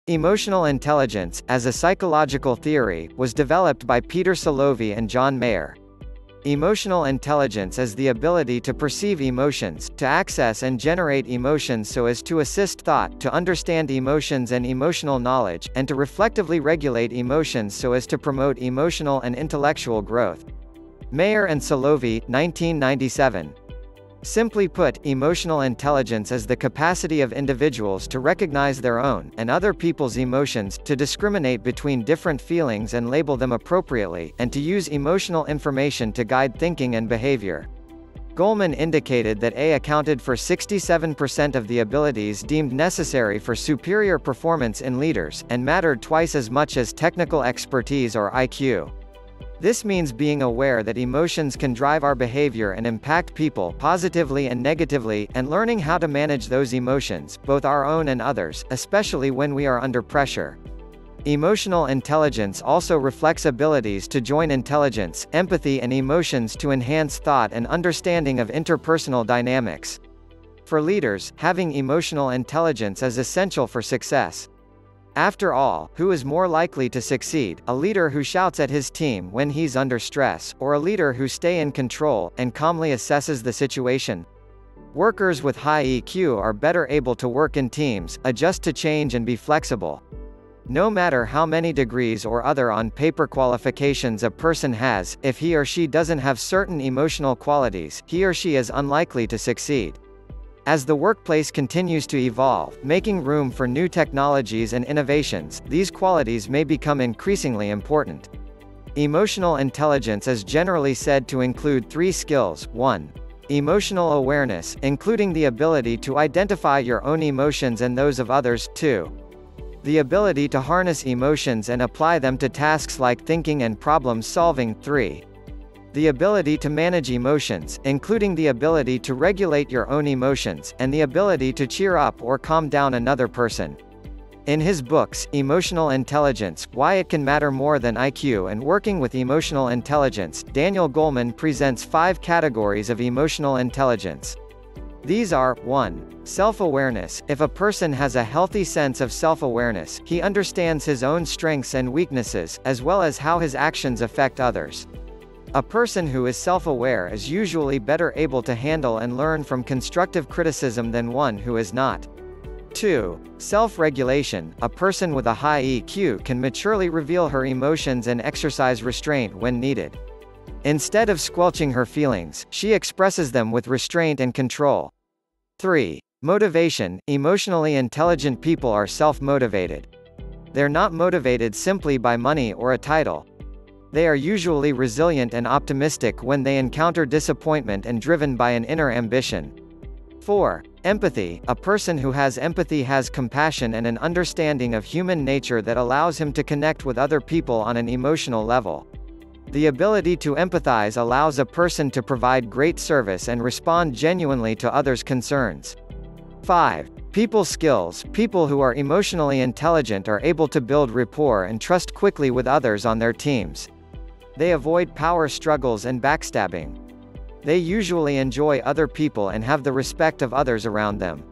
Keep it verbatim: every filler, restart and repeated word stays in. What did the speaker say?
Emotional intelligence, as a psychological theory, was developed by Peter Salovey and John Mayer. Emotional intelligence is the ability to perceive emotions, to access and generate emotions so as to assist thought, to understand emotions and emotional knowledge, and to reflectively regulate emotions so as to promote emotional and intellectual growth. Mayer and Salovey, nineteen ninety-seven. Simply put, emotional intelligence is the capacity of individuals to recognize their own, and other people's emotions, to discriminate between different feelings and label them appropriately, and to use emotional information to guide thinking and behavior. Goleman indicated that A accounted for sixty-seven percent of the abilities deemed necessary for superior performance in leaders, and mattered twice as much as technical expertise or I Q. This means being aware that emotions can drive our behavior and impact people positively and negatively, and learning how to manage those emotions, both our own and others, especially when we are under pressure. Emotional intelligence also reflects abilities to join intelligence, empathy and emotions to enhance thought and understanding of interpersonal dynamics. For leaders, having emotional intelligence is essential for success. After all, who is more likely to succeed, a leader who shouts at his team when he's under stress, or a leader who stays in control, and calmly assesses the situation? Workers with high E Q are better able to work in teams, adjust to change and be flexible. No matter how many degrees or other on-paper qualifications a person has, if he or she doesn't have certain emotional qualities, he or she is unlikely to succeed. As the workplace continues to evolve, making room for new technologies and innovations, these qualities may become increasingly important. Emotional intelligence is generally said to include three skills. one. Emotional awareness, including the ability to identify your own emotions and those of others. two. The ability to harness emotions and apply them to tasks like thinking and problem solving. three. The ability to manage emotions, including the ability to regulate your own emotions, and the ability to cheer up or calm down another person. In his books, Emotional Intelligence, Why It Can Matter More Than I Q and Working with Emotional Intelligence, Daniel Goleman presents five categories of emotional intelligence. These are: one. Self-awareness. If a person has a healthy sense of self-awareness, he understands his own strengths and weaknesses, as well as how his actions affect others. A person who is self-aware is usually better able to handle and learn from constructive criticism than one who is not. two. Self-regulation. A person with a high E Q can maturely reveal her emotions and exercise restraint when needed. Instead of squelching her feelings, she expresses them with restraint and control. three. Motivation. Emotionally intelligent people are self-motivated. They're not motivated simply by money or a title. They are usually resilient and optimistic when they encounter disappointment and driven by an inner ambition. four. Empathy. A person who has empathy has compassion and an understanding of human nature that allows him to connect with other people on an emotional level. The ability to empathize allows a person to provide great service and respond genuinely to others' concerns. five. People skills. People who are emotionally intelligent are able to build rapport and trust quickly with others on their teams. They avoid power struggles and backstabbing. They usually enjoy other people and have the respect of others around them.